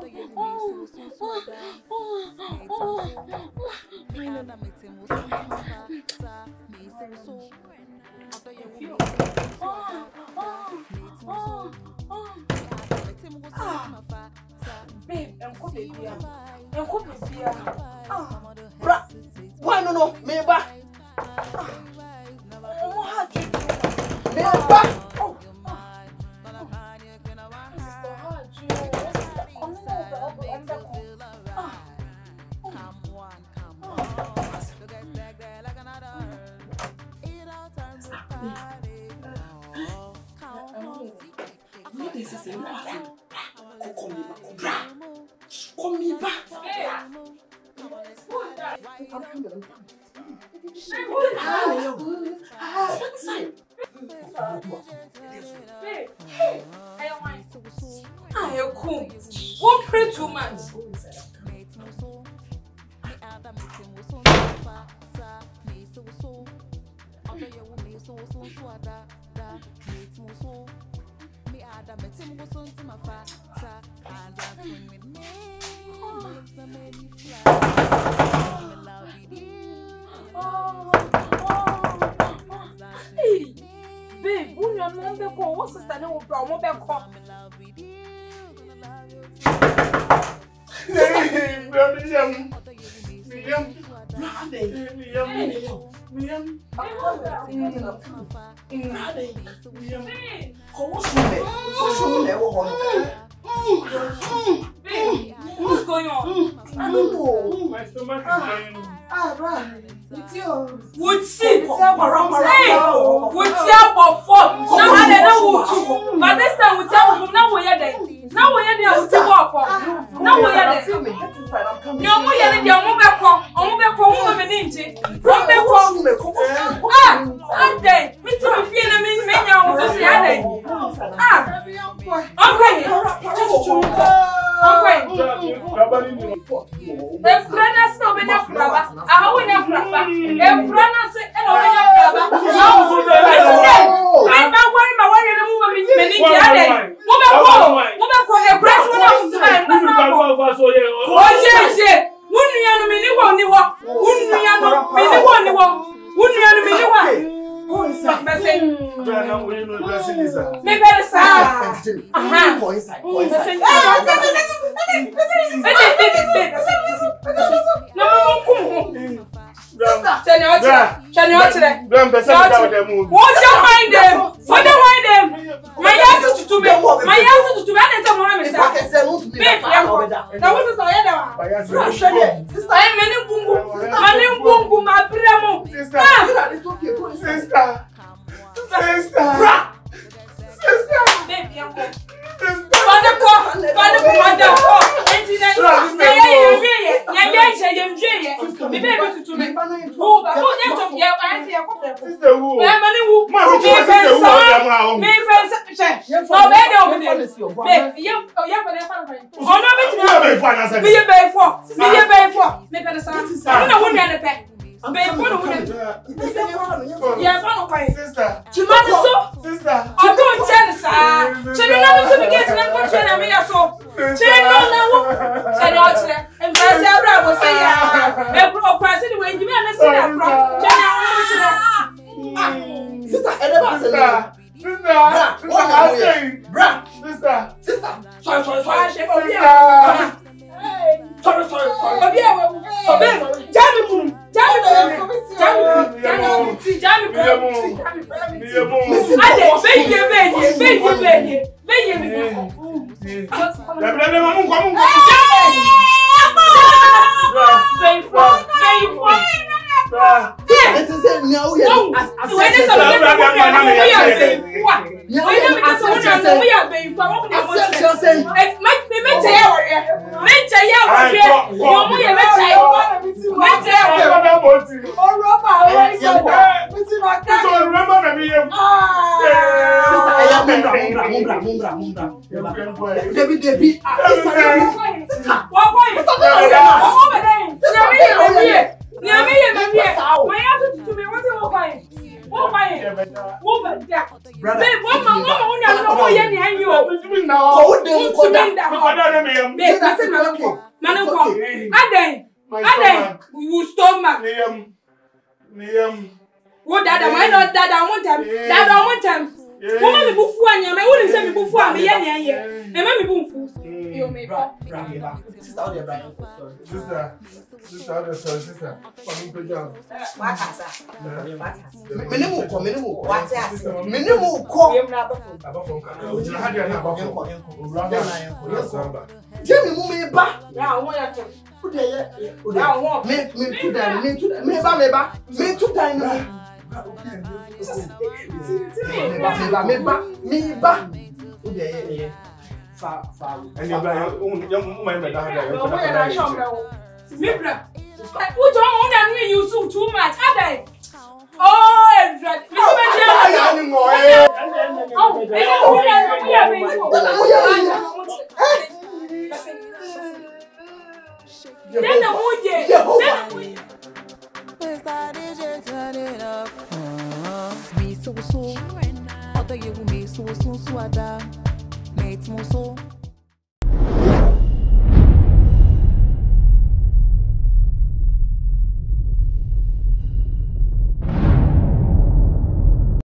Babe, I'm coming here. Why no, me ba? Come back. Won't pray too much. Babe, when your mom be call, what's the standing with your mom be call? What's going on? I don't know. My stomach is going. It's you. Would see? Would see about four. Now I don't know. But this time we tell them now we are there. Now we are there. Still walk. Now we are there. No more yet. The omo be come. Omo be come. Omo be ninja. Omo be come. And then me to be feeling me now. We say that. Okay. The friends no be na fraba. How we na fraba? The friends say no be na fraba. Me ba worry na move me ninja there. Mo be ko the press mo na say na sa. Oh je. Wunu ya no me ni wo ni wo. Wunu ya no me ni wo ni wo. Wunu ya no me ni wo. Oh, it's not messing. Me better say. Aha. Go inside. Minda. Manako. Aden. You stomach. What dada? Why not dada? I want them. Dada, I want them. Woman, me bufu anya. Me wouldn't say me bufu anya. Me ye. Me me bufu. You me bra. Sister, how dey bra? Sister. Come go down. What asa? Minimu ko. What asa? Minimu ko. Abafon ka. Ojina ha dey na abafon. Jemi mu me ba. Ya won ya to. Me then the mood,